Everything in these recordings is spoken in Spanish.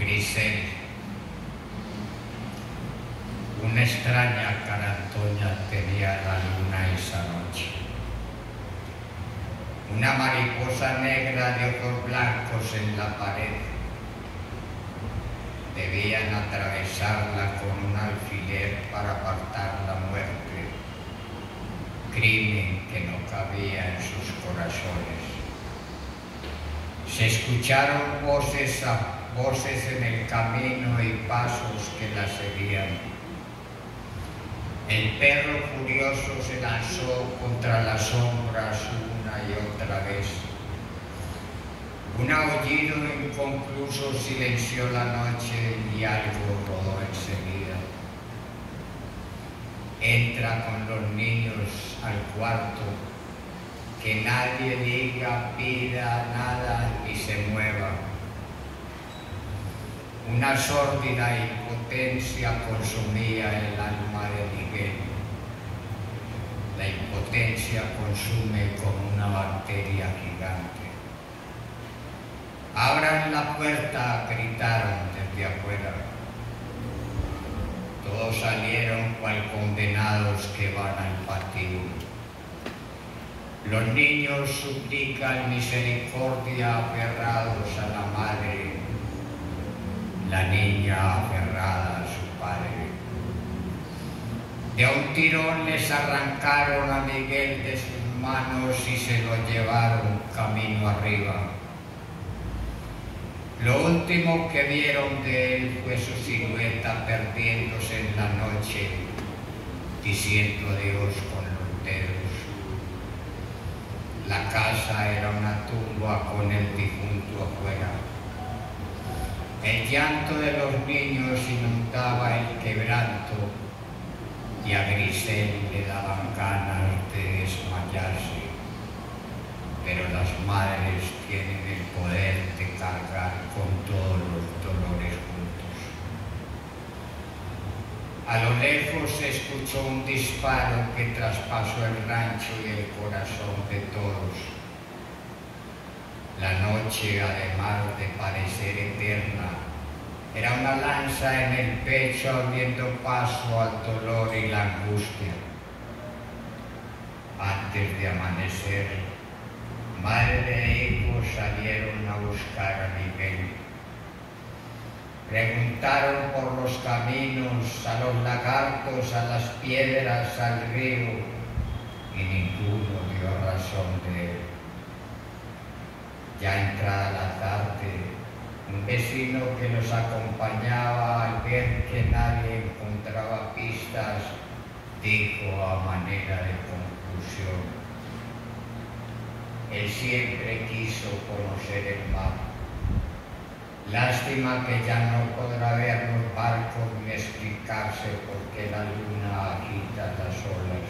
Grisel. Una extraña carantoña tenía la luna esa noche. Una mariposa negra de ojos blancos en la pared. Debían atravesarla con un alfiler para apartar la muerte, crimen que no cabía en sus corazones. Se escucharon voces en el camino y pasos que la seguían. El perro furioso se lanzó contra las sombras una y otra vez. Un aullido inconcluso silenció la noche y algo rodó enseguida. Entra con los niños al cuarto, que nadie diga, pida nada y se mueva. Una sórdida impotencia consumía el alma de Miguel. La impotencia consume como una bacteria gigante. «Abran la puerta», gritaron desde afuera. Todos salieron cual condenados que van al patíbulo. Los niños suplican misericordia aferrados a la madre, la niña aferrada a su padre. De un tirón les arrancaron a Miguel de sus manos y se lo llevaron camino arriba. Lo último que vieron de él fue su silueta perdiéndose en la noche, diciendo adiós con los dedos. La casa era una tumba con el difunto afuera. El llanto de los niños inundaba el quebranto y a Grisel le daban ganas de desmayarse. Pero las madres tienen el poder de cargar con todos los dolores juntos. A lo lejos se escuchó un disparo que traspasó el rancho y el corazón de todos. La noche, además de parecer eterna, era una lanza en el pecho abriendo paso al dolor y la angustia. Antes de amanecer, madre e hijo salieron a buscar a Miguel. Preguntaron por los caminos, a los lagartos, a las piedras, al río, y ninguno dio razón de él. Ya entrada la tarde, un vecino que los acompañaba, al ver que nadie encontraba pistas, dijo a manera de conclusión: él siempre quiso conocer el mar. Lástima que ya no podrá ver los barcos ni explicarse por qué la luna agita las olas.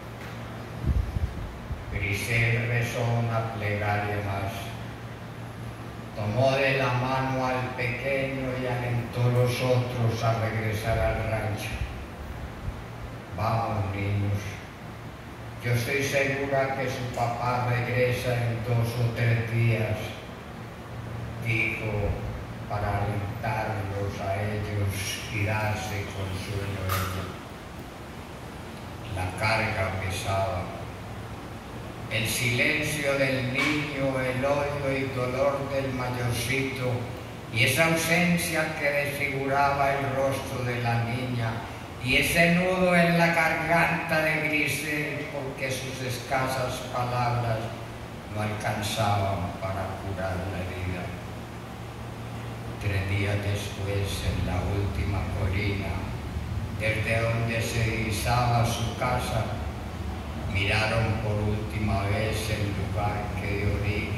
Grisel rezó una plegaria más. Tomó de la mano al pequeño y alentó a los otros a regresar al rancho. Vamos, niños. Yo estoy segura que su papá regresa en 2 o 3 días, dijo para alentarlos a ellos y darse consuelo ella. La carga pesaba. El silencio del niño, el odio y dolor del mayorcito y esa ausencia que desfiguraba el rostro de la niña y ese nudo en la garganta de Grisel porque sus escasas palabras no alcanzaban para curar la herida. 3 días después, en la última colina, desde donde se divisaba su casa, miraron por última vez el lugar que dio origen